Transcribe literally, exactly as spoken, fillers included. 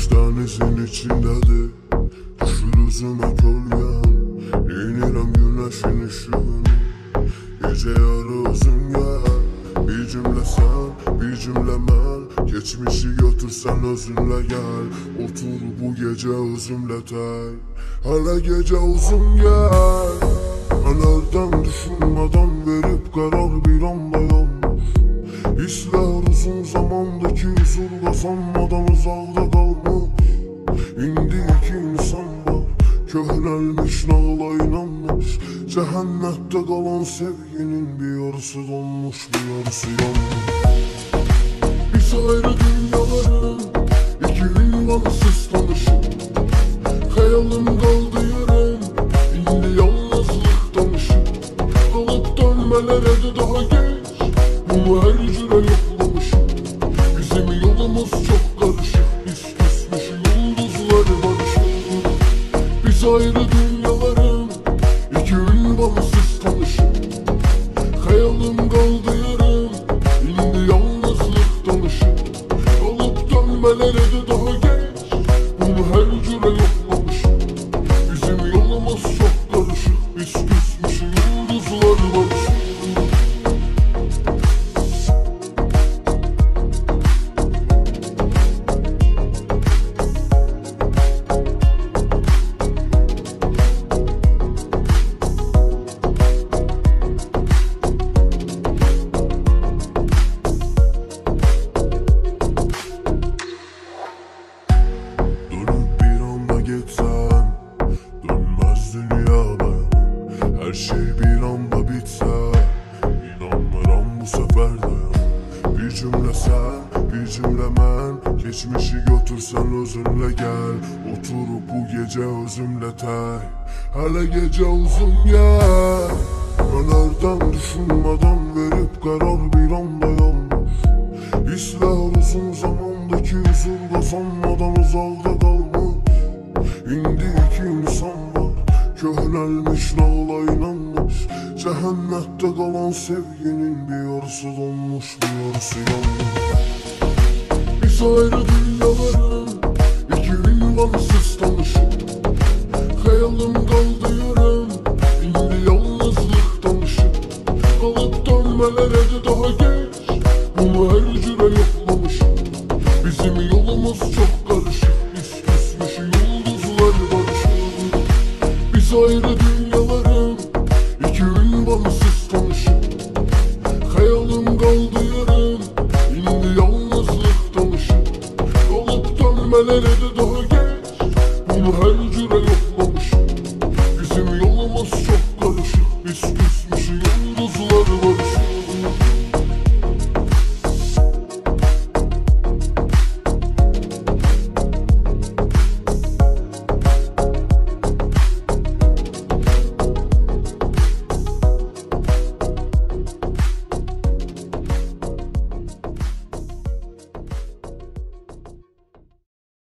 denizin içindedir. Düşür üzüme gölgen, İnirəm güneşin ışığını. Gece yarı uzun gel, bir cümle sen, bir cümle ben. Geçmişi götürsen özünle gel, otur bu gece özümle tel. Hele gece uzun gel, nelerden düşünmeden verip karar bir anda yanlış. Hisler uzun zamandaki huzur kazanmadan uzakta kalmış. İndi iki insan var, köhnelmiş nağla inanmış. Cehennette kalan sevginin bir yarısı donmuş, bir yarısı yanmış. Biz ayrı dünyaların iki ünvansız tanışıp, hayalim kaldı yarım, indi yalnızlık tanışıp. Kalıp dönmelere de daha geç, bunu her cüre yoklamışım. Bizim yolumuz çok karışık, biz küsmüş yıldızları barışık. Biz ayrı dünyaların iki ünvansız tanışıp, hayalim kaldı yarım, indi yalnızlık tanışıp. Kalıp dönmelere de daha geç, bunu her cüre yoklamışım. Bizim yolumuz çok karışık, biz küsmüş yıldızları barışık. Dönüp bir anda gitsen, dönmez dünya dayan. Her şey bir anda bitse, inanmıram bu sefer dayan. Bir cümle sen, bir cümle ben. Geçmişi götürsen özünle gel, oturup bu gece özümle tel. Hele gece uzun gel, nelerden düşünmeden verip karar bir anda yanlış. Hisler uzun zamandaki huzur kazanmadan uzakta kalmış. İndi iki insan var, köhnelmiş nağla inanmış. Cehennette kalan sevginin bir yarısı donmuş, bir yarısı yanmış. Biz ayrı dünyaların iki ünvansız tanışıp, hayalim kaldı yarım, indi yalnızlık tanışıp. Kalıp dönmelere de daha geç, bunu her cüre yoklamışım. Bizim yolumuz çok karışık, biz küsmüş yıldızlar barışık. Biz ayrı dünyaların iki ünvansız tanışıp, hayalim kaldı yarım, indi yalnızlık tanışıp. Kalıp dönmelere de daha geç, bunu her cüre